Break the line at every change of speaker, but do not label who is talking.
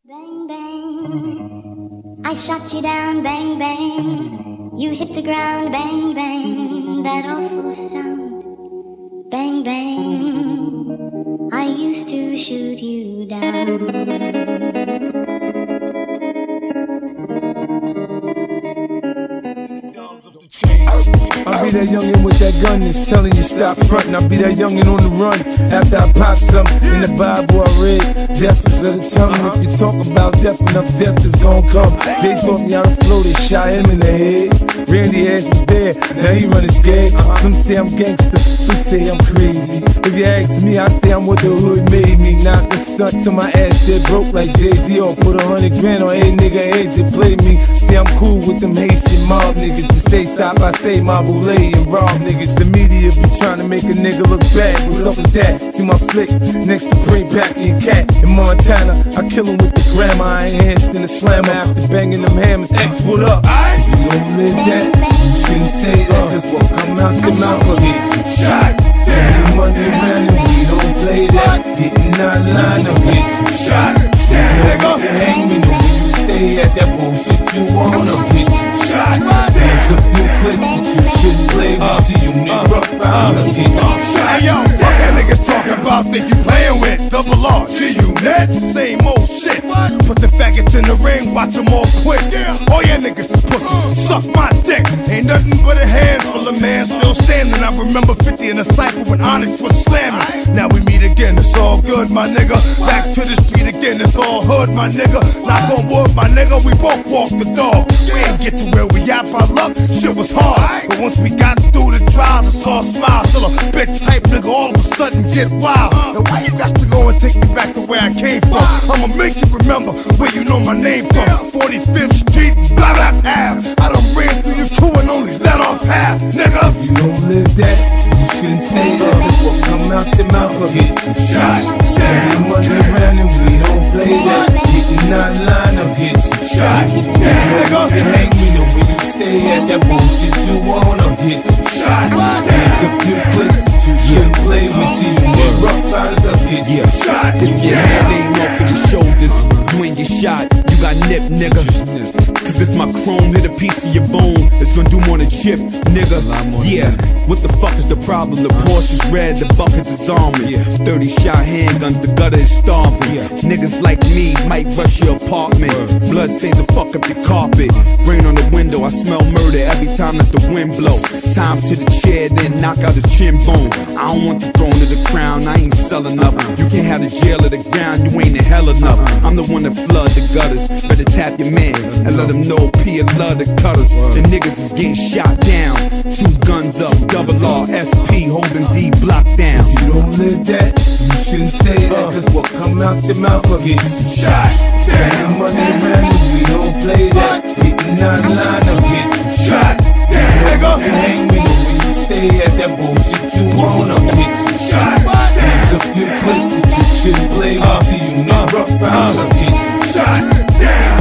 Bang, bang, I shot you down, bang, bang. You hit the ground, bang, bang. That awful sound, bang, bang. I used to shoot you down.
I'll be that youngin' with that gun that's telling you stop frontin'. I'll be that youngin' on the run after I pop something. In the Bible I read, death is of the tongue. If you talk about death, enough death is gon' come. They taught me how to flow, they shot him in the head. Randy Ash was there, now he running scared. Some say I'm gangster, some say I'm crazy. If you ask me, I say I'm what the hood made me. Knock a stunt till my ass dead broke like JD, or put 100 grand on every nigga head that played me. See, I'm cool with them Haitian mob niggas. To say stop, I say my boulay and rob niggas. The media be trying to make a nigga look bad. What's up with that? See my flick next to Bring Packy and Cat in Montana. I kill him with the grammar. I enhanced in the slammer after banging them hammers. X, what up? If you don't live that, you shouldn't say that. Cause what come out your mouth will get you shot. Getting money around and we don't play that. Getting out of line and get you shot. Nigga, hang me know when you stay at that bullshit you wanna get you shot. There's a few clicks that you shouldn't play with. See you nigga up out and get you shot.
Hey yo, what that niggas talking about? Think you playing with Double R, G-Unit? Same old shit. Put the faggots in the ring, watch them all quit. All ya niggas is pussy, suck my dick. Ain't nothing but a handful of man still standing. I remember 50 in the cypher when Onyx was slamming. Now we meet again, it's all good, my nigga. Back to the street again, it's all hood, my nigga. Knock on wood, my nigga, we both walk the dog. We ain't get to where we at by luck, shit was hard. But once we got through the trial, it's all smiles. Till a bitch type nigga all of a sudden get wild. And why you got to go and take me back to where I came from? I'ma make you remember where you know my name from. 45th Street, blah blah Ave. I done ran through you two and only let off half, nigga.
If you don't live that, you shouldn't say that. Cause what come out your mouth will get you shot. Getting money around and we don't play that. Getting out of line will get you shot. Nigga, hang me know when you stay at that bullshit you wanna get you shot. There's a few clicks that you shouldn't play with. You get rough riders up, get you shot.
If your hand ain't off of your shoulders, you ain't get shot, you got nip, nigga. Cause if my chrome hit a piece of your bone, it's gonna do more than chip, nigga. Yeah, what the fuck is the problem? The Porsche's red, the bucket is armored. 30 shot handguns, the gutter is starving. Niggas like me might rush your apartment. Blood stains will fuck up your carpet. Rain on the window, I smell murder every time that the wind blow. Time to the chair, then knock out his chin bone. I don't want the throne or the crown, I ain't selling enough. You can't have the jail or the ground, you ain't in hell enough. I'm the one that flood the gutters. Better tap your man and let him know P love the cutters. The niggas is getting shot down. 2 guns up, double R, SP holding D block down.
If you don't live that, you shouldn't say that. Cause what come out your mouth will get you shot. Getting money around and we don't play that. Getting out of line will get you shot. Nigga, hang me know when you stay at that bullshit you wanna get you shot. There's a few clicks that you shouldn't play with. See you know rough riders will get you shot.